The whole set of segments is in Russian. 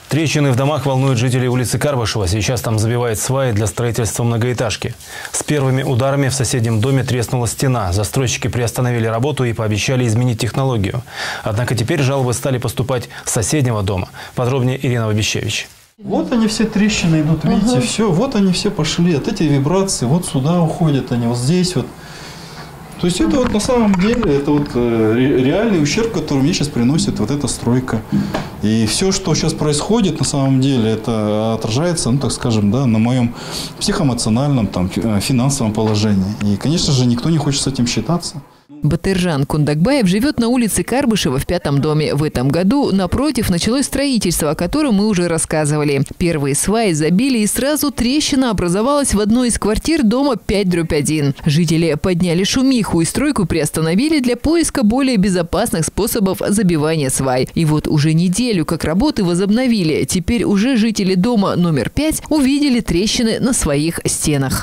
Трещины в домах волнуют жителей улицы Карбышева. Сейчас там забивают сваи для строительства многоэтажки. С первыми ударами в соседнем доме треснула стена. Застройщики приостановили работу и пообещали изменить технологию. Однако теперь жалобы стали поступать с соседнего дома. Подробнее Ирина Вабищевич. Вот они все трещины идут, видите, все, вот они все пошли. От эти вибрации, вот сюда уходят они, вот здесь вот. То есть это вот на самом деле, это вот реальный ущерб, который мне сейчас приносит вот эта стройка. И все, что сейчас происходит, на самом деле, это отражается, ну так скажем, да, на моем психоэмоциональном, там, финансовом положении. И, конечно же, никто не хочет с этим считаться. Батыржан Кундакбаев живет на улице Карбышева в 5-м доме. В этом году напротив началось строительство, о котором мы уже рассказывали. Первые сваи забили, и сразу трещина образовалась в одной из квартир дома 5/1. Жители подняли шумиху и стройку приостановили для поиска более безопасных способов забивания свай. И вот уже неделю как работы возобновили. Теперь уже жители дома номер 5 увидели трещины на своих стенах.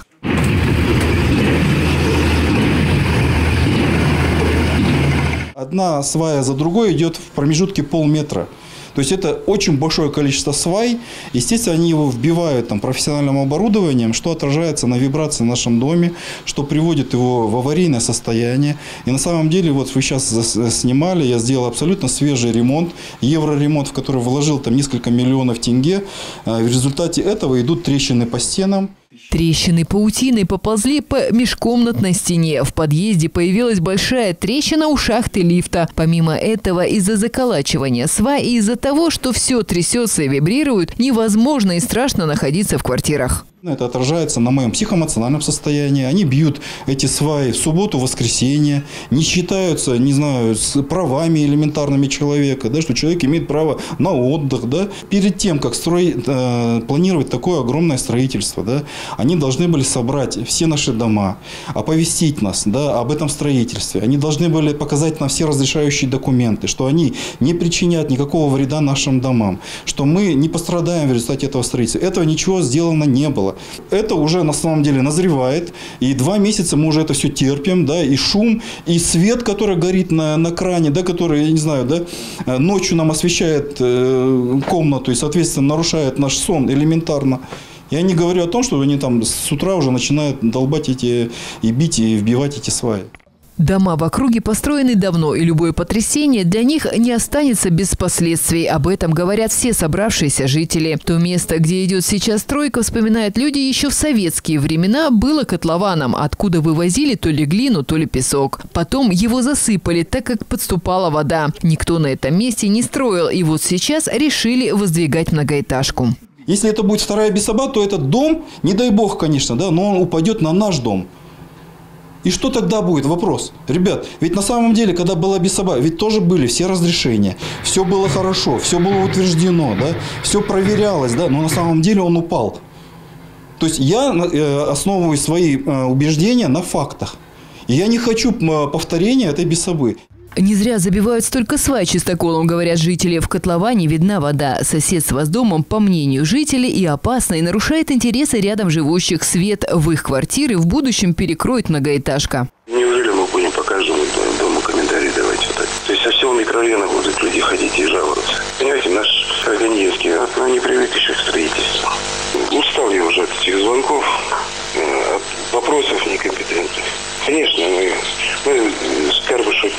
Одна свая за другой идет в промежутке полметра. То есть это очень большое количество свай. Естественно, они его вбивают там профессиональным оборудованием, что отражается на вибрации в нашем доме, что приводит его в аварийное состояние. И на самом деле, вот вы сейчас снимали, я сделал абсолютно свежий ремонт, евроремонт, в который вложил там несколько миллионов тенге. В результате этого идут трещины по стенам. Трещины паутиной поползли по межкомнатной стене. В подъезде появилась большая трещина у шахты лифта. Помимо этого, из-за заколачивания свай и из-за того, что все трясется и вибрирует, невозможно и страшно находиться в квартирах. Это отражается на моем психоэмоциональном состоянии. Они бьют эти сваи в субботу, воскресенье, не считаются, не знаю, с правами элементарными человека, да, что человек имеет право на отдых. Да. Перед тем, как планировать такое огромное строительство, да, они должны были собрать все наши дома, оповестить нас, да, об этом строительстве. Они должны были показать нам все разрешающие документы, что они не причинят никакого вреда нашим домам, что мы не пострадаем в результате этого строительства. Этого ничего сделано не было. Это уже на самом деле назревает, и 2 месяца мы уже это все терпим, да, и шум, и свет, который горит на кране, да, который, я не знаю, да, ночью нам освещает комнату и, соответственно, нарушает наш сон элементарно. Я не говорю о том, что они там с утра уже начинают долбать эти, и бить, и вбивать эти сваи. Дома в округе построены давно, и любое потрясение для них не останется без последствий. Об этом говорят все собравшиеся жители. То место, где идет сейчас стройка, вспоминают люди, еще в советские времена было котлованом, откуда вывозили то ли глину, то ли песок. Потом его засыпали, так как подступала вода. Никто на этом месте не строил, и вот сейчас решили воздвигать многоэтажку. Если это будет вторая Бесаба, то этот дом, не дай бог, конечно, да, но он упадет на наш дом. И что тогда будет? Вопрос. Ребят, ведь на самом деле, когда была Бесаба, ведь тоже были все разрешения. Все было хорошо, все было утверждено, да, все проверялось, да, но на самом деле он упал. То есть я основываю свои убеждения на фактах. И я не хочу повторения этой Бесабы. Не зря забивают столько свай чистоколом, говорят жители. В котловане видна вода. Соседство с домом, по мнению жителей, и опасно, и нарушает интересы рядом живущих. Свет в их квартиры в будущем перекроет многоэтажка. Неужели мы будем по каждому дому комментарии давать вот так? То есть со всего микрорайона будут люди ходить и жаловаться. Понимаете, наш Карганьевский, он не привык еще к строительству. Устал я уже от этих звонков, от вопросов некомпетентных. Конечно, мы с Карбышева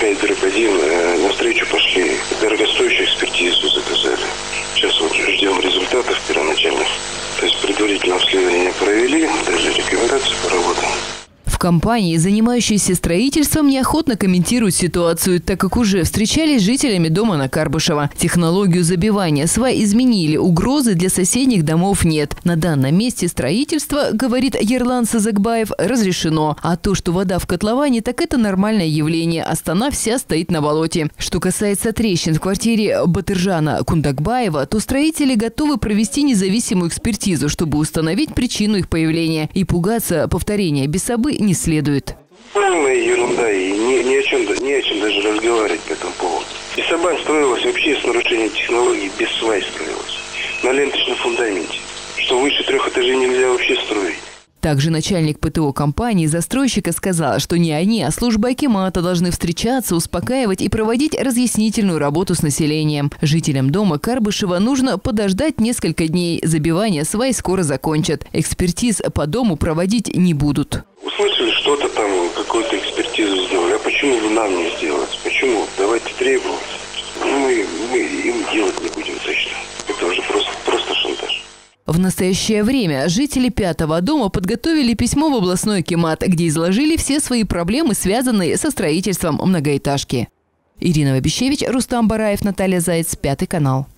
5/1 навстречу пошли, дорогостоящую экспертизу заказали. Сейчас вот ждем результатов первоначальных. То есть предварительное обследование провели, даже рекомендации по работам. В компании, занимающейся строительством, неохотно комментируют ситуацию, так как уже встречались с жителями дома на Карбышева. Технологию забивания свай изменили, угрозы для соседних домов нет. На данном месте строительство, говорит Ерлан Сазыкбаев, разрешено. А то, что вода в котловане, так это нормальное явление. А стена вся стоит на болоте. Что касается трещин в квартире Батыржана Кундакбаева, то строители готовы провести независимую экспертизу, чтобы установить причину их появления. И пугаться повторения Бесабы не следует. Полная ерунда, и ни о чем даже разговаривать по этому поводу. Бесаба строилась вообще с нарушением технологий, без свай строилась. На ленточном фундаменте. Что выше 3 этажей нельзя вообще строить. Также начальник ПТО компании застройщика сказал, что не они, а служба акимата должны встречаться, успокаивать и проводить разъяснительную работу с населением. Жителям дома Карбышева нужно подождать несколько дней. Забивание свай скоро закончат. Экспертиз по дому проводить не будут. Услышали что-то там, какую-то экспертизу сделали. А почему вы нам не сделать? Почему? Давайте требовать. Мы им делать не будем точно. Это уже просто шантаж. В настоящее время жители 5-го дома подготовили письмо в областной акимат, где изложили все свои проблемы, связанные со строительством многоэтажки. Ирина Вабищевич, Рустам Бараев, Наталья Заяц, 5 канал.